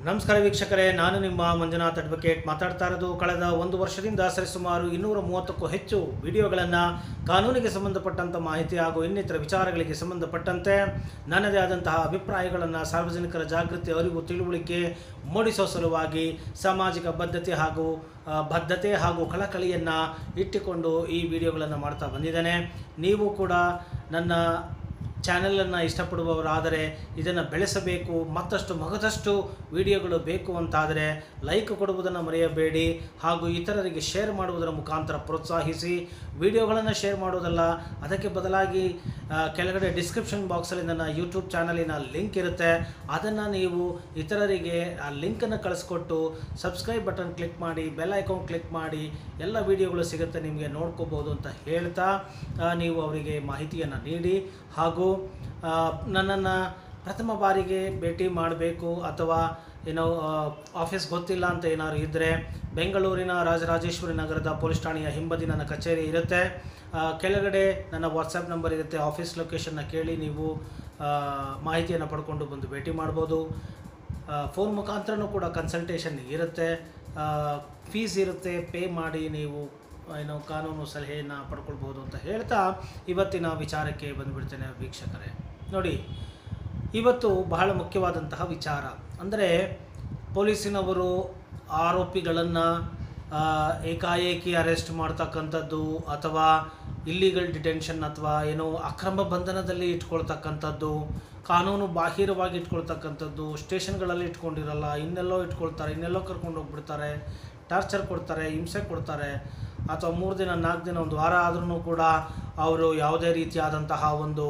ನಮಸ್ಕಾರ ವೀಕ್ಷಕರೇ, ನಾನು ನಿಮ್ಮ ಮಂಜುನಾಥ್ ಅಡ್ವೊಕೇಟ್ ಮಾತಾಡ್ತಾ ಇರೋದು. ಕಳೆದ ಒಂದು ವರ್ಷದಿಂದ ಸರಿಸುಮಾರು 230ಕ್ಕೂ ಹೆಚ್ಚು ವಿಡಿಯೋಗಳನ್ನು ಕಾನೂನಿಗೆ ಸಂಬಂಧಪಟ್ಟಂಥ ಮಾಹಿತಿ ಹಾಗೂ ಇನ್ನಿತರ ವಿಚಾರಗಳಿಗೆ ಸಂಬಂಧಪಟ್ಟಂತೆ ನನ್ನದೇ ಆದಂತಹ ಅಭಿಪ್ರಾಯಗಳನ್ನು ಸಾರ್ವಜನಿಕರ ಜಾಗೃತಿ, ಅರಿವು, ತಿಳುವಳಿಕೆ ಮೂಡಿಸೋ ಸಲುವಾಗಿ ಸಾಮಾಜಿಕ ಬದ್ಧತೆ ಹಾಗೂ ಕಳಕಳಿಯನ್ನು ಇಟ್ಟುಕೊಂಡು ಈ ವಿಡಿಯೋಗಳನ್ನು ಮಾಡ್ತಾ ಬಂದಿದ್ದೇನೆ. ನೀವು ಕೂಡ ನನ್ನ ಚಾನಲನ್ನು ಇಷ್ಟಪಡುವವರಾದರೆ ಇದನ್ನು ಬೆಳೆಸಬೇಕು, ಮತ್ತಷ್ಟು ವಿಡಿಯೋಗಳು ಬೇಕು ಅಂತಾದರೆ ಲೈಕ್ ಕೊಡುವುದನ್ನು ಮರೆಯಬೇಡಿ ಹಾಗೂ ಇತರರಿಗೆ ಶೇರ್ ಮಾಡುವುದರ ಮುಖಾಂತರ ಪ್ರೋತ್ಸಾಹಿಸಿ. ವಿಡಿಯೋಗಳನ್ನು ಶೇರ್ ಮಾಡುವುದಲ್ಲ, ಅದಕ್ಕೆ ಬದಲಾಗಿ ಕೆಳಗಡೆ ಡಿಸ್ಕ್ರಿಪ್ಷನ್ ಬಾಕ್ಸಲ್ಲಿ ನನ್ನ ಯೂಟ್ಯೂಬ್ ಚಾನಲಿನ ಲಿಂಕ್ ಇರುತ್ತೆ. ಅದನ್ನು ನೀವು ಇತರರಿಗೆ ಆ ಲಿಂಕನ್ನು ಕಳಿಸ್ಕೊಟ್ಟು ಸಬ್ಸ್ಕ್ರೈಬ್ ಬಟನ್ ಕ್ಲಿಕ್ ಮಾಡಿ, ಬೆಲ್ ಐಕಾನ್ ಕ್ಲಿಕ್ ಮಾಡಿ, ಎಲ್ಲ ವಿಡಿಯೋಗಳು ಸಿಗುತ್ತೆ, ನಿಮಗೆ ನೋಡ್ಕೋಬೋದು ಅಂತ ಹೇಳ್ತಾ ನೀವು ಅವರಿಗೆ ಮಾಹಿತಿಯನ್ನು ನೀಡಿ. ಹಾಗೂ ನನ್ನನ್ನು ಪ್ರಥಮ ಬಾರಿಗೆ ಭೇಟಿ ಮಾಡಬೇಕು ಅಥವಾ ಆಫೀಸ್ ಗೊತ್ತಿಲ್ಲ ಅಂತ ಏನಾದ್ರು ಇದ್ದರೆ ಬೆಂಗಳೂರಿನ ರಾಜರಾಜೇಶ್ವರಿ ನಗರದ ಪೊಲೀಸ್ ಠಾಣೆಯ ಹಿಂಬದಿ ನನ್ನ ಕಚೇರಿ ಇರುತ್ತೆ. ಕೆಳಗಡೆ ನನ್ನ ವಾಟ್ಸಪ್ ನಂಬರ್ ಇರುತ್ತೆ. ಆಫೀಸ್ ಲೊಕೇಶನ್ನ ಕೇಳಿ ನೀವು ಮಾಹಿತಿಯನ್ನು ಪಡ್ಕೊಂಡು ಬಂದು ಭೇಟಿ ಮಾಡ್ಬೋದು. ಫೋನ್ ಮುಖಾಂತರನೂ ಕೂಡ ಕನ್ಸಲ್ಟೇಷನ್ ಇರುತ್ತೆ, ಫೀಸ್ ಇರುತ್ತೆ, ಪೇ ಮಾಡಿ ನೀವು ಕಾನೂನು ಸಲಹೆಯನ್ನು ಪಡ್ಕೊಳ್ಬೋದು ಅಂತ ಹೇಳ್ತಾ ಇವತ್ತಿನ ವಿಚಾರಕ್ಕೆ ಬಂದುಬಿಡ್ತೇನೆ ವೀಕ್ಷಕರೇ. ನೋಡಿ, ಇವತ್ತು ಬಹಳ ಮುಖ್ಯವಾದಂತಹ ವಿಚಾರ ಅಂದರೆ ಪೊಲೀಸಿನವರು ಆರೋಪಿಗಳನ್ನು ಏಕಾಏಕಿ ಅರೆಸ್ಟ್ ಮಾಡ್ತಕ್ಕಂಥದ್ದು ಅಥವಾ ಇಲ್ಲಿಗಲ್ ಡಿಟೆನ್ಷನ್ ಅಥವಾ ಅಕ್ರಮ ಬಂಧನದಲ್ಲಿ ಇಟ್ಕೊಳ್ತಕ್ಕಂಥದ್ದು, ಕಾನೂನು ಬಾಹಿರವಾಗಿ ಇಟ್ಕೊಳ್ತಕ್ಕಂಥದ್ದು, ಸ್ಟೇಷನ್ಗಳಲ್ಲಿ ಇಟ್ಕೊಂಡಿರಲ್ಲ, ಇನ್ನೆಲ್ಲೋ ಇಟ್ಕೊಳ್ತಾರೆ, ಇನ್ನೆಲ್ಲೋ ಕರ್ಕೊಂಡು ಹೋಗ್ಬಿಡ್ತಾರೆ, ಟಾರ್ಚರ್ ಕೊಡ್ತಾರೆ, ಹಿಂಸೆ ಕೊಡ್ತಾರೆ, ಅಥವಾ 3 ದಿನ 4 ದಿನ 1 ವಾರ ಆದ್ರೂ ಕೂಡ ಅವರು ಯಾವುದೇ ರೀತಿಯಾದಂತಹ ಒಂದು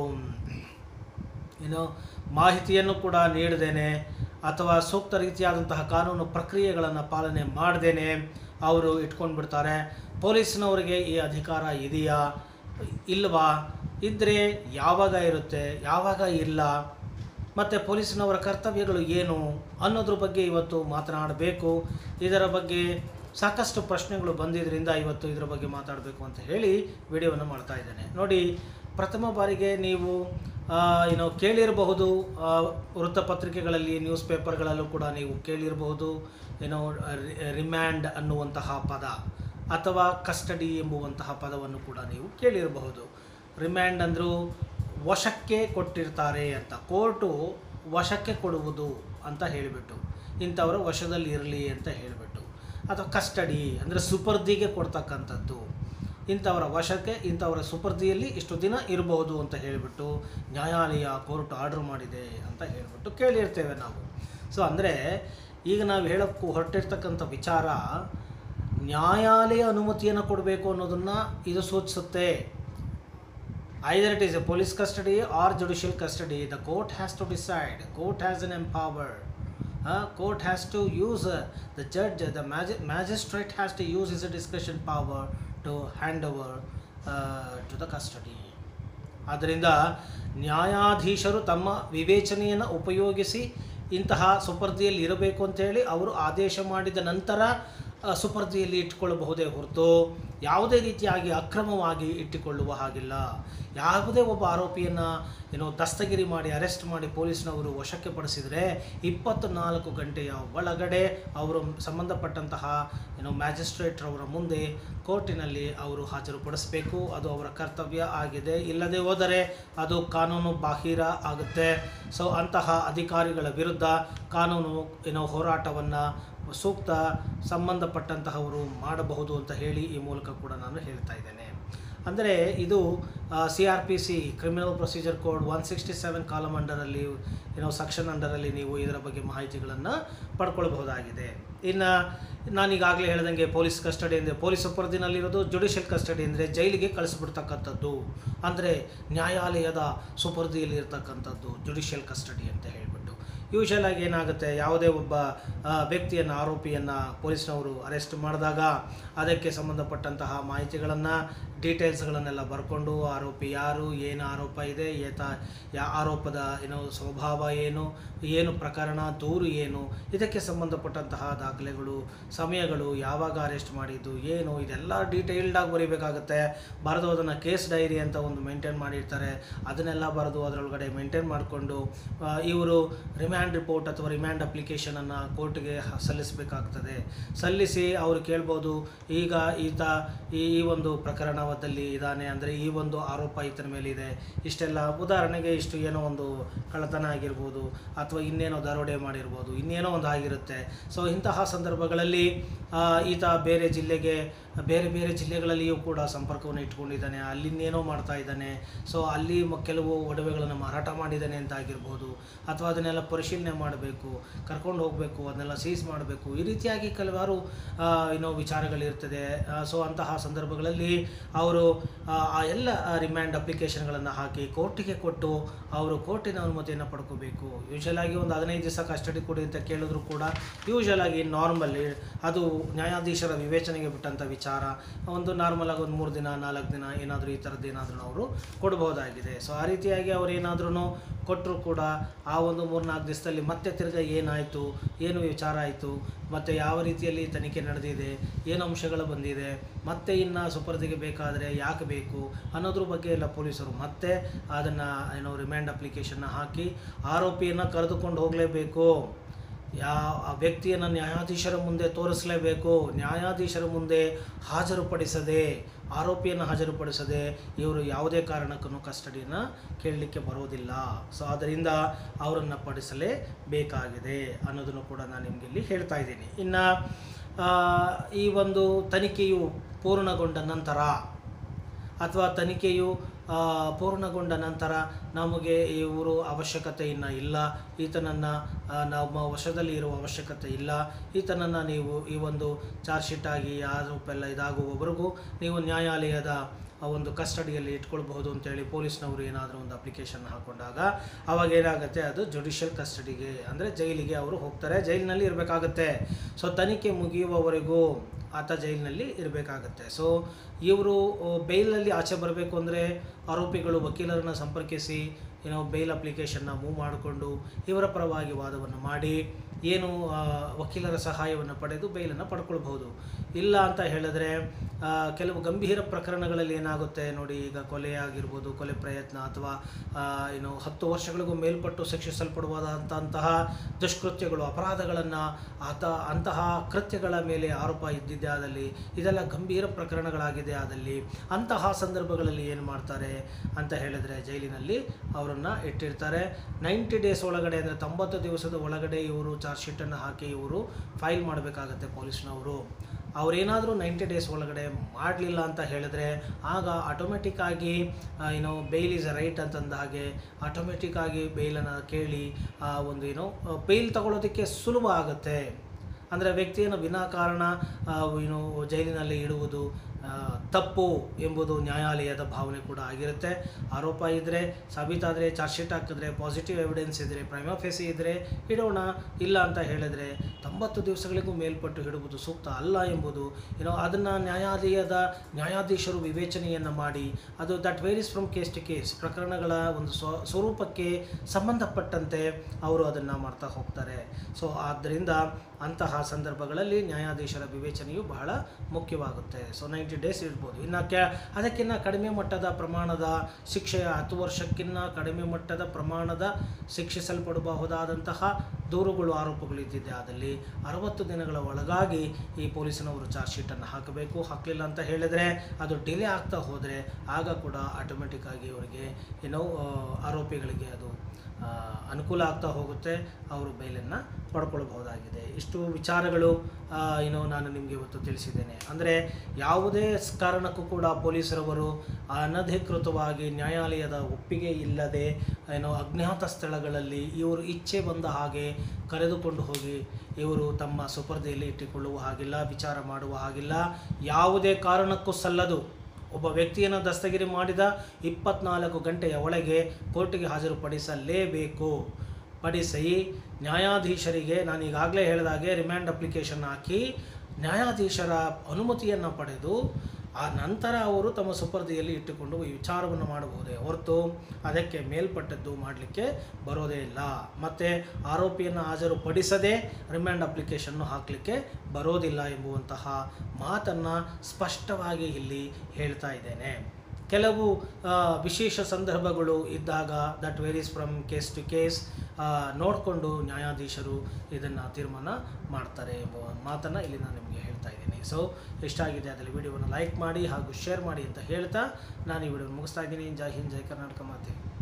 ಮಾಹಿತಿಯನ್ನು ಕೂಡ ನೀಡದೇನೆ ಅಥವಾ ಸೂಕ್ತ ರೀತಿಯಾದಂತಹ ಕಾನೂನು ಪ್ರಕ್ರಿಯೆಗಳನ್ನು ಪಾಲನೆ ಮಾಡದೇನೆ ಅವರು ಇಟ್ಕೊಂಡು ಬಿಡ್ತಾರೆ. ಪೊಲೀಸ್ನವರಿಗೆ ಈ ಅಧಿಕಾರ ಇದೆಯಾ ಇಲ್ವಾ, ಇದ್ದರೆ ಯಾವಾಗ ಇರುತ್ತೆ, ಯಾವಾಗ ಇಲ್ಲ, ಮತ್ತು ಪೊಲೀಸ್ನವರ ಕರ್ತವ್ಯಗಳು ಏನು ಅನ್ನೋದ್ರ ಬಗ್ಗೆ ಇವತ್ತು ಮಾತನಾಡಬೇಕು. ಇದರ ಬಗ್ಗೆ ಸಾಕಷ್ಟು ಪ್ರಶ್ನೆಗಳು ಬಂದಿದ್ದರಿಂದ ಇವತ್ತು ಇದರ ಬಗ್ಗೆ ಮಾತಾಡಬೇಕು ಅಂತ ಹೇಳಿ ವಿಡಿಯೋವನ್ನು ಮಾಡ್ತಾ ಇದ್ದೇನೆ. ನೋಡಿ, ಪ್ರಥಮ ಬಾರಿಗೆ ನೀವು ಕೇಳಿರಬಹುದು, ವೃತ್ತಪತ್ರಿಕೆಗಳಲ್ಲಿ, ನ್ಯೂಸ್ ಪೇಪರ್ಗಳಲ್ಲೂ ಕೂಡ ನೀವು ಕೇಳಿರಬಹುದು ರಿಮ್ಯಾಂಡ್ ಅನ್ನುವಂತಹ ಪದ ಅಥವಾ ಕಸ್ಟಡಿ ಎಂಬುವಂತಹ ಪದವನ್ನು ಕೂಡ ನೀವು ಕೇಳಿರಬಹುದು. ರಿಮ್ಯಾಂಡ್ ಅಂದರೂ ವಶಕ್ಕೆ ಕೊಟ್ಟಿರ್ತಾರೆ ಅಂತ, ಕೋರ್ಟು ವಶಕ್ಕೆ ಕೊಡುವುದು ಅಂತ ಹೇಳಿಬಿಟ್ಟು, ಇಂಥವರ ವಶದಲ್ಲಿ ಇರಲಿ ಅಂತ ಹೇಳಿಬಿಟ್ಟು, ಅಥವಾ ಕಸ್ಟಡಿ ಅಂದರೆ ಸುಪರ್ದಿಗೆ ಕೊಡ್ತಕ್ಕಂಥದ್ದು, ಇಂಥವರ ವಶಕ್ಕೆ ಇಂಥವರ ಸುಪರ್ದಿಯಲ್ಲಿ ಇಷ್ಟು ದಿನ ಇರಬಹುದು ಅಂತ ಹೇಳಿಬಿಟ್ಟು ನ್ಯಾಯಾಲಯ ಕೋರ್ಟ್ ಆರ್ಡರ್ ಮಾಡಿದೆ ಅಂತ ಹೇಳಿಬಿಟ್ಟು ಕೇಳಿರ್ತೇವೆ ನಾವು. ಸೊ ಅಂದರೆ ಈಗ ನಾವು ಹೇಳೋಕ್ಕೂ ಹೊರಟಿರ್ತಕ್ಕಂಥ ವಿಚಾರ ನ್ಯಾಯಾಲಯ ಅನುಮತಿಯನ್ನು ಕೊಡಬೇಕು ಅನ್ನೋದನ್ನು ಇದು ಸೂಚಿಸುತ್ತೆ. Either it is a police custody or judicial custody, the court has to decide. Court has an empower. Court has to use the judge, the magistrate has to use his discretion power to hand over to the custody. ಆದ್ದರಿಂದ ನ್ಯಾಯಾಧೀಶರು ತಮ್ಮ ವಿವೇಚನೆಯನ್ನು ಉಪಯೋಗಿಸಿ ಇಂತಹ ಸುಪರ್ದಿಯಲ್ಲಿ ಇರಬೇಕು ಅಂತೇಳಿ ಅವರು ಆದೇಶ ಮಾಡಿದ ನಂತರ ಸುಪರ್ದಿಯಲ್ಲಿ ಇಟ್ಟುಕೊಳ್ಳಬಹುದೇ ಹೊರತು ಯಾವುದೇ ರೀತಿಯಾಗಿ ಅಕ್ರಮವಾಗಿ ಇಟ್ಟುಕೊಳ್ಳುವ ಹಾಗಿಲ್ಲ. ಯಾವುದೇ ಒಬ್ಬ ಆರೋಪಿಯನ್ನು ದಸ್ತಗಿರಿ ಮಾಡಿ ಅರೆಸ್ಟ್ ಮಾಡಿ ಪೊಲೀಸ್ನವರು ವಶಕ್ಕೆ ಪಡಿಸಿದರೆ 24 ಗಂಟೆಯ ಒಳಗಡೆ ಅವರು ಸಂಬಂಧಪಟ್ಟಂತಹ ಮ್ಯಾಜಿಸ್ಟ್ರೇಟ್ರವರ ಮುಂದೆ ಕೋರ್ಟಿನಲ್ಲಿ ಅವರು ಹಾಜರುಪಡಿಸಬೇಕು. ಅದು ಅವರ ಕರ್ತವ್ಯ ಆಗಿದೆ. ಇಲ್ಲದೆ ಹೋದರೆ ಅದು ಕಾನೂನು ಬಾಹಿರ ಆಗುತ್ತೆ. ಸೊ ಅಂತಹ ಅಧಿಕಾರಿಗಳ ವಿರುದ್ಧ ಕಾನೂನು ಹೋರಾಟವನ್ನು ಸೂಕ್ತ ಸಂಬಂಧಪಟ್ಟಂತಹವರು ಮಾಡಬಹುದು ಅಂತ ಹೇಳಿ ಈ ಮೂಲಕ ಕೂಡ ನಾನು ಹೇಳ್ತಾ ಇದ್ದೇನೆ. ಅಂದರೆ ಇದು CRPC criminal procedure code 167 column ಅಂಡರಲ್ಲಿ ಸೆಕ್ಷನ್ ಅಂಡರಲ್ಲಿ ನೀವು ಇದರ ಬಗ್ಗೆ ಮಾಹಿತಿಗಳನ್ನು ಪಡ್ಕೊಳ್ಬಹುದಾಗಿದೆ. ಇನ್ನು ನಾನೀಗಾಗಲೇ ಹೇಳ್ದಂಗೆ ಪೊಲೀಸ್ ಕಸ್ಟಡಿ ಅಂದರೆ ಪೊಲೀಸ್ ಸುಪರ್ದಿನಲ್ಲಿರೋದು, ಜುಡಿಷಿಯಲ್ ಕಸ್ಟಡಿ ಅಂದರೆ ಜೈಲಿಗೆ ಕಳಿಸ್ಬಿಡ್ತಕ್ಕಂಥದ್ದು, ಅಂದರೆ ನ್ಯಾಯಾಲಯದ ಸುಪರ್ದಿಯಲ್ಲಿ ಇರ್ತಕ್ಕಂಥದ್ದು ಜುಡಿಷಿಯಲ್ ಕಸ್ಟಡಿ ಅಂತ ಹೇಳಿಬಿಟ್ಟು. ಯೂಶಲ್ ಆಗಿ ಏನಾಗುತ್ತೆ, ಯಾವುದೇ ಒಬ್ಬ ವ್ಯಕ್ತಿಯನ್ನು, ಆರೋಪಿಯನ್ನು ಪೊಲೀಸ್ನವರು ಅರೆಸ್ಟ್ ಮಾಡಿದಾಗ ಅದಕ್ಕೆ ಸಂಬಂಧಪಟ್ಟಂತಹ ಮಾಹಿತಿಗಳನ್ನು ಡೀಟೇಲ್ಸ್ಗಳನ್ನೆಲ್ಲ ಬರ್ಕೊಂಡು ಆರೋಪಿ ಯಾರು, ಏನು ಆರೋಪ ಇದೆ, ಆರೋಪದ ಸ್ವಭಾವ ಏನು ಪ್ರಕರಣ, ದೂರು ಏನು, ಇದಕ್ಕೆ ಸಂಬಂಧಪಟ್ಟಂತಹ ದಾಖಲೆಗಳು, ಸಮಯಗಳು, ಯಾವಾಗ ಅರೆಸ್ಟ್ ಮಾಡಿದ್ದು ಏನು, ಇದೆಲ್ಲ ಡೀಟೇಲ್ಡಾಗಿ ಬರೀಬೇಕಾಗುತ್ತೆ. ಬರೆದು ಅದನ್ನು ಕೇಸ್ ಡೈರಿ ಅಂತ ಒಂದು ಮೇಂಟೈನ್ ಮಾಡಿರ್ತಾರೆ, ಅದನ್ನೆಲ್ಲ ಬರೆದು ಅದರೊಳಗಡೆ ಮೇಂಟೈನ್ ಮಾಡಿಕೊಂಡು ಇವರು ರಿಮ್ಯಾಂಡ್ ರಿಪೋರ್ಟ್ ಅಥವಾ ರಿಮ್ಯಾಂಡ್ ಅಪ್ಲಿಕೇಶನನ್ನು ಕೋರ್ಟ್ಗೆ ಸಲ್ಲಿಸಬೇಕಾಗ್ತದೆ. ಸಲ್ಲಿಸಿ ಅವರು ಕೇಳ್ಬೋದು, ಈಗ ಈತ ಈ ಒಂದು ಪ್ರಕರಣದಲ್ಲಿ ಇದ್ದಾನೆ, ಅಂದರೆ ಈ ಒಂದು ಆರೋಪ ಈತನ ಮೇಲೆ ಇದೆ, ಇಷ್ಟೆಲ್ಲ ಉದಾಹರಣೆಗೆ ಇಷ್ಟು ಏನೋ ಒಂದು ಕಳ್ಳತನ ಆಗಿರ್ಬೋದು ಅಥವಾ ಇನ್ನೇನೋ ದರೋಡೆ ಮಾಡಿರ್ಬೋದು, ಇನ್ನೇನೋ ಒಂದು ಆಗಿರುತ್ತೆ. ಸೊ ಇಂತಹ ಸಂದರ್ಭಗಳಲ್ಲಿ ಈತ ಬೇರೆ ಜಿಲ್ಲೆಗಳಲ್ಲಿಯೂ ಕೂಡ ಸಂಪರ್ಕವನ್ನು ಇಟ್ಕೊಂಡಿದ್ದಾನೆ, ಅಲ್ಲಿನ್ನೇನೋ ಮಾಡ್ತಾ ಇದ್ದಾನೆ, ಸೊ ಅಲ್ಲಿ ಕೆಲವು ಒಡವೆಗಳನ್ನು ಮಾರಾಟ ಮಾಡಿದ್ದಾನೆ ಅಂತ ಆಗಿರ್ಬೋದು, ಅಥವಾ ಅದನ್ನೆಲ್ಲ ಪರಿಶೀಲನೆ ಮಾಡಬೇಕು, ಕರ್ಕೊಂಡು ಹೋಗಬೇಕು, ಅದನ್ನೆಲ್ಲ ಸೀಸ್ ಮಾಡಬೇಕು, ಈ ರೀತಿಯಾಗಿ ಕೆಲವಾರು ವಿಚಾರಗಳಿರ್ತದೆ. ಸೊ ಅಂತಹ ಸಂದರ್ಭಗಳಲ್ಲಿ ಅವರು ಆ ಎಲ್ಲ ರಿಮ್ಯಾಂಡ್ ಅಪ್ಲಿಕೇಶನ್ಗಳನ್ನು ಹಾಕಿ ಕೋರ್ಟಿಗೆ ಕೊಟ್ಟು ಅವರು ಕೋರ್ಟಿನ ಅನುಮತಿಯನ್ನು ಪಡ್ಕೋಬೇಕು. ಯೂಶಲಾಗಿ ಒಂದು 15 ದಿವಸ ಕಸ್ಟಡಿ ಕೊಡಿ ಅಂತ ಕೇಳಿದ್ರು ಕೂಡ ಯೂಶಲಾಗಿ ನಾರ್ಮಲಿ ಅದು ನ್ಯಾಯಾಧೀಶರ ವಿವೇಚನೆಗೆ ಬಿಟ್ಟಂಥ ವಿಚಾರ. ಒಂದು ನಾರ್ಮಲಾಗಿ ಒಂದು 3 ದಿನ 4 ದಿನ ಏನಾದರೂ ಈ ಥರದ್ದು ಏನಾದರೂ ಅವರು ಕೊಡ್ಬೋದಾಗಿದೆ. ಸೊ ಆ ರೀತಿಯಾಗಿ ಅವ್ರು ಏನಾದ್ರೂ ಕೊಟ್ಟರು ಕೂಡ ಆ ಒಂದು 3-4 ದಿವಸದಲ್ಲಿ ಮತ್ತೆ ತಿರ್ಗಿ ಏನಾಯಿತು, ಏನು ವಿಚಾರ ಆಯಿತು, ಮತ್ತು ಯಾವ ರೀತಿಯಲ್ಲಿ ತನಿಖೆ ನಡೆದಿದೆ, ಏನು ಅಂಶಗಳು ಬಂದಿದೆ, ಮತ್ತೆ ಇನ್ನು ಸುಪರ್ದಿಗೆ ಬೇಕಾದರೆ ಯಾಕೆ ಬೇಕು ಅನ್ನೋದ್ರ ಬಗ್ಗೆ ಎಲ್ಲ ಪೊಲೀಸರು ಮತ್ತೆ ಅದನ್ನು ರಿಮ್ಯಾಂಡ್ ಅಪ್ಲಿಕೇಶನ್ನ ಹಾಕಿ ಆರೋಪಿಯನ್ನು ಕರೆದುಕೊಂಡು ಹೋಗಲೇಬೇಕು. ಆ ವ್ಯಕ್ತಿಯನ್ನು ನ್ಯಾಯಾಧೀಶರ ಮುಂದೆ ತೋರಿಸಲೇಬೇಕು. ನ್ಯಾಯಾಧೀಶರ ಮುಂದೆ ಆರೋಪಿಯನ್ನು ಹಾಜರುಪಡಿಸದೆ ಇವರು ಯಾವುದೇ ಕಾರಣಕ್ಕೂ ಕಸ್ಟಡಿಯನ್ನು ಕೇಳಲಿಕ್ಕೆ ಬರೋದಿಲ್ಲ. ಸೊ ಆದ್ದರಿಂದ ಅವರನ್ನು ಪಡಿಸಲೇಬೇಕಾಗಿದೆ ಅನ್ನೋದನ್ನು ಕೂಡ ನಾನು ನಿಮಗೆ ಇಲ್ಲಿ ಹೇಳ್ತಾ ಇದ್ದೀನಿ. ಇನ್ನು ಈ ಒಂದು ತನಿಖೆಯು ಪೂರ್ಣಗೊಂಡ ನಂತರ ಅಥವಾ ತನಿಖೆಯು ಪೂರ್ಣಗೊಂಡ ನಂತರ ನಮಗೆ ಇವರು ಅವಶ್ಯಕತೆ ಇನ್ನು ಇಲ್ಲ, ಈತನನ್ನು ನಮ್ಮ ವಶದಲ್ಲಿ ಇರುವ ಅವಶ್ಯಕತೆ ಇಲ್ಲ, ಈತನನ್ನು ನೀವು ಈ ಒಂದು ಚಾರ್ಜ್ ಶೀಟ್ ಆಗಿ ಆರೋಪೆಲ್ಲ ಇದಾಗುವವರೆಗೂ ನೀವು ನ್ಯಾಯಾಲಯದ ಒಂದು ಕಸ್ಟಡಿಯಲ್ಲಿ ಇಟ್ಕೊಳ್ಬಹುದು ಅಂತೇಳಿ ಪೊಲೀಸ್ನವರು ಏನಾದರೂ ಒಂದು ಅಪ್ಲಿಕೇಶನ್ ಹಾಕೊಂಡಾಗ ಅವಾಗ ಏನಾಗುತ್ತೆ, ಅದು ಜುಡಿಷಿಯಲ್ ಕಸ್ಟಡಿಗೆ ಅಂದರೆ ಜೈಲಿಗೆ ಅವರು ಹೋಗ್ತಾರೆ, ಜೈಲಿನಲ್ಲಿ ಇರಬೇಕಾಗತ್ತೆ. ಸೊ ತನಿಖೆ ಮುಗಿಯುವವರೆಗೂ ಆತ ಜೈಲಿನಲ್ಲಿ ಇರಬೇಕಾಗತ್ತೆ. ಸೊ ಇವರು ಬೇಲ್ನಲ್ಲಿ ಆಚೆ ಬರಬೇಕು ಅಂದರೆ ಆರೋಪಿಗಳು ವಕೀಲರನ್ನು ಸಂಪರ್ಕಿಸಿ ಬೇಲ್ ಅಪ್ಲಿಕೇಶನ್ನ ಮೂವ್ ಮಾಡಿಕೊಂಡು ಇವರ ಪರವಾಗಿ ವಾದವನ್ನು ಮಾಡಿ ವಕೀಲರ ಸಹಾಯವನ್ನು ಪಡೆದು ಬೇಲನ್ನು ಪಡ್ಕೊಳ್ಬಹುದು. ಇಲ್ಲ ಅಂತ ಹೇಳಿದ್ರೆ ಕೆಲವು ಗಂಭೀರ ಪ್ರಕರಣಗಳಲ್ಲಿ ಏನಾಗುತ್ತೆ ನೋಡಿ, ಈಗ ಕೊಲೆ ಆಗಿರ್ಬೋದು, ಕೊಲೆ ಪ್ರಯತ್ನ ಅಥವಾ 10 ವರ್ಷಗಳಿಗೂ ಮೇಲ್ಪಟ್ಟು ಶಿಕ್ಷಿಸಲ್ಪಡುವಂತಹ ದುಷ್ಕೃತ್ಯಗಳು, ಅಪರಾಧಗಳನ್ನು ಅಂತಹ ಕೃತ್ಯಗಳ ಮೇಲೆ ಆರೋಪ ಇದ್ದಿದ್ದೇ ಆದಲ್ಲಿ, ಇದೆಲ್ಲ ಗಂಭೀರ ಪ್ರಕರಣಗಳಾಗಿದೆ ಆದಲ್ಲಿ ಅಂತಹ ಸಂದರ್ಭಗಳಲ್ಲಿ ಏನು ಮಾಡ್ತಾರೆ ಅಂತ ಹೇಳಿದ್ರೆ ಜೈಲಿನಲ್ಲಿ ಅವರನ್ನು ಇಟ್ಟಿರ್ತಾರೆ. 90 ಡೇಸ್ ಒಳಗಡೆ ಅಂದರೆ 90 ದಿವಸದ ಒಳಗಡೆ ಇವರು ಚಾರ್ಜ್ ಶೀಟನ್ನು ಹಾಕಿ ಇವರು ಫೈಲ್ ಮಾಡಬೇಕಾಗತ್ತೆ ಪೊಲೀಸ್ನವರು. ಅವರೇನಾದರೂ 90 ಡೇಸ್ ಒಳಗಡೆ ಮಾಡಲಿಲ್ಲ ಅಂತ ಹೇಳಿದ್ರೆ ಆಗ ಆಟೋಮೆಟಿಕ್ಕಾಗಿ ಬೇಲ್ ಈಸ್ ಅ ರೈಟ್ ಅಂತಂದ ಹಾಗೆ ಆಟೋಮೆಟಿಕ್ಕಾಗಿ ಬೇಲನ್ನು ಕೇಳಿ ಒಂದು ಬೇಲ್ ತಗೊಳ್ಳೋದಕ್ಕೆ ಸುಲಭ ಆಗುತ್ತೆ. ಅಂದರೆ ವ್ಯಕ್ತಿಯನ್ನು ವಿನಾಕಾರಣ ಜೈಲಿನಲ್ಲಿ ಇಡುವುದು ತಪ್ಪು ಎಂಬುದು ನ್ಯಾಯಾಲಯದ ಭಾವನೆ ಕೂಡ ಆಗಿರುತ್ತೆ. ಆರೋಪ ಇದ್ದರೆ, ಸಾಬೀತಾದರೆ, ಚಾರ್ಜ್ ಶೀಟ್ ಹಾಕಿದ್ರೆ, ಪಾಸಿಟಿವ್ ಎವಿಡೆನ್ಸ್ ಇದ್ದರೆ, ಪ್ರೈಮಾ ಫೇಸಿ ಇದ್ದರೆ ಇಡೋಣ, ಇಲ್ಲ ಅಂತ ಹೇಳಿದರೆ 90 ದಿವಸಗಳಿಗೂ ಮೇಲ್ಪಟ್ಟು ಹಿಡುವುದು ಸೂಕ್ತ ಅಲ್ಲ ಎಂಬುದು ಅದನ್ನು ನ್ಯಾಯಾಧೀಶರು ವಿವೇಚನೆಯನ್ನು ಮಾಡಿ ಅದು that varies from case to case, ಪ್ರಕರಣಗಳ ಒಂದು ಸ್ವರೂಪಕ್ಕೆ ಸಂಬಂಧಪಟ್ಟಂತೆ ಅವರು ಅದನ್ನು ಮಾಡ್ತಾ ಹೋಗ್ತಾರೆ. ಸೊ ಆದ್ದರಿಂದ ಅಂತಹ ಸಂದರ್ಭಗಳಲ್ಲಿ ನ್ಯಾಯಾಧೀಶರ ವಿವೇಚನೆಯು ಬಹಳ ಮುಖ್ಯವಾಗುತ್ತೆ. ಸೊ 90 ಡೇಸ್ ಇರ್ಬೋದು. ಇನ್ನು ಅದಕ್ಕಿಂತ ಕಡಿಮೆ ಮಟ್ಟದ ಪ್ರಮಾಣದ ಶಿಕ್ಷೆಯ 10 ವರ್ಷಕ್ಕಿಂತ ಕಡಿಮೆ ಮಟ್ಟದ ಪ್ರಮಾಣದ ಶಿಕ್ಷಿಸಲ್ಪಡಬಹುದಾದಂತಹ ದೂರುಗಳು, ಆರೋಪಗಳು ಇದ್ದಿದ್ದೆ ಆದಲ್ಲಿ 60 ದಿನಗಳ ಒಳಗಾಗಿ ಈ ಪೊಲೀಸನವರು ಚಾರ್ಜ್ ಶೀಟನ್ನು ಹಾಕಬೇಕು. ಹಾಕಲಿಲ್ಲ ಅಂತ ಹೇಳಿದರೆ ಅದು ಡಿಲೇ ಆಗ್ತಾ ಹೋದರೆ ಆಗ ಕೂಡ ಆಟೋಮೆಟಿಕ್ಕಾಗಿ ಅವರಿಗೆ ಆರೋಪಿಗಳಿಗೆ ಅದು ಅನುಕೂಲ ಆಗ್ತಾ ಹೋಗುತ್ತೆ, ಅವರು ಬೇಲನ್ನು ಪಡ್ಕೊಳ್ಬಹುದಾಗಿದೆ. ಇಷ್ಟು ವಿಚಾರಗಳು ನಾನು ನಿಮಗೆ ಇವತ್ತು ತಿಳಿಸಿದ್ದೇನೆ. ಅಂದರೆ ಯಾವುದೇ ಕಾರಣಕ್ಕೂ ಕೂಡ ಪೊಲೀಸರವರು ಅನಧಿಕೃತವಾಗಿ ನ್ಯಾಯಾಲಯದ ಒಪ್ಪಿಗೆ ಇಲ್ಲದೆ ಅಜ್ಞಾತ ಸ್ಥಳಗಳಲ್ಲಿ ಇವರು ಇಚ್ಛೆ ಬಂದ ಹಾಗೆ ಕರೆದುಕೊಂಡು ಹೋಗಿ ಇವರು ತಮ್ಮ ಸುಪರ್ದಿಯಲ್ಲಿ ಇಟ್ಟುಕೊಳ್ಳುವ ಹಾಗಿಲ್ಲ, ವಿಚಾರ ಮಾಡುವ ಹಾಗಿಲ್ಲ. ಯಾವುದೇ ಕಾರಣಕ್ಕೂ ಸಲ್ಲದು. ಒಬ್ಬ ವ್ಯಕ್ತಿಯನ್ನು ದಸ್ತಗಿರಿ ಮಾಡಿದ 24 ಗಂಟೆಯ ಒಳಗೆ ಕೋರ್ಟಿಗೆ ಹಾಜರುಪಡಿಸಲೇಬೇಕು. ಪಡಿಸಿ ನ್ಯಾಯಾಧೀಶರಿಗೆ ನಾನು ಈಗಾಗಲೇ ಹೇಳಿದಾಗೆ ರಿಮ್ಯಾಂಡ್ ಅಪ್ಲಿಕೇಶನ್ ಹಾಕಿ ನ್ಯಾಯಾಧೀಶರ ಅನುಮತಿಯನ್ನು ಪಡೆದು ಆ ನಂತರ ಅವರು ತಮ್ಮ ಸುಪರ್ದಿಯಲ್ಲಿ ಇಟ್ಟುಕೊಂಡು ಈ ವಿಚಾರವನ್ನು ಮಾಡಬಹುದೇ ಹೊರತು ಅದಕ್ಕೆ ಮೇಲ್ಪಟ್ಟದ್ದು ಮಾಡಲಿಕ್ಕೆ ಬರೋದೇ ಇಲ್ಲ. ಮತ್ತು ಆರೋಪಿಯನ್ನು ಹಾಜರುಪಡಿಸದೆ ರಿಮ್ಯಾಂಡ್ ಅಪ್ಲಿಕೇಶನ್ನು ಹಾಕಲಿಕ್ಕೆ ಬರೋದಿಲ್ಲ ಎಂಬುವಂತಹ ಮಾತನ್ನು ಸ್ಪಷ್ಟವಾಗಿ ಇಲ್ಲಿ ಹೇಳ್ತಾ ಇದ್ದೇನೆ. ಕೆಲವು ವಿಶೇಷ ಸಂದರ್ಭಗಳು ಇದ್ದಾಗ that varies from case to case ನೋಡಿಕೊಂಡು ನ್ಯಾಯಾಧೀಶರು ಇದನ್ನು ತೀರ್ಮಾನ ಮಾಡ್ತಾರೆ ಎಂಬ ಮಾತನ್ನು ಇಲ್ಲಿ ನಾನು ನಿಮಗೆ ಹೇಳ್ತಾ ಇದ್ದೀನಿ. ಸೊ ಇಷ್ಟ ಆಗಿದೆ ಅದರಲ್ಲಿ ವಿಡಿಯೋವನ್ನು ಲೈಕ್ ಮಾಡಿ ಹಾಗೂ ಶೇರ್ ಮಾಡಿ ಅಂತ ಹೇಳ್ತಾ ನಾನು ಈ ವಿಡಿಯೋನ ಮುಗಿಸ್ತಾ ಇದ್ದೀನಿ. ಜೈ ಹಿಂದ್, ಜೈ ಕರ್ನಾಟಕ ಮಾತೆ.